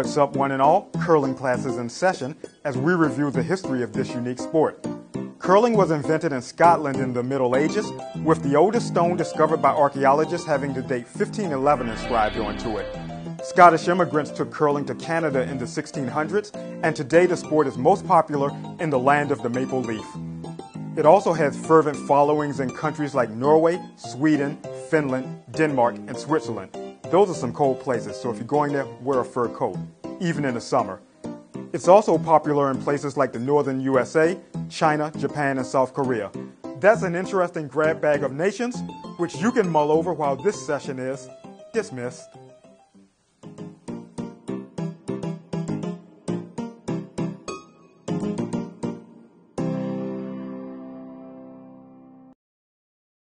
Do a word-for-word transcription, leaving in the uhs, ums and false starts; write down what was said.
What's up, one and all? Curling class is in session as we review the history of this unique sport. Curling was invented in Scotland in the Middle Ages, with the oldest stone discovered by archaeologists having the date fifteen eleven inscribed onto it. Scottish immigrants took curling to Canada in the sixteen hundreds, and today the sport is most popular in the land of the maple leaf. It also has fervent followings in countries like Norway, Sweden, Finland, Denmark, and Switzerland. Those are some cold places, so if you're going there, wear a fur coat, even in the summer. It's also popular in places like the northern U S A, China, Japan, and South Korea. That's an interesting grab bag of nations, which you can mull over while this session is dismissed.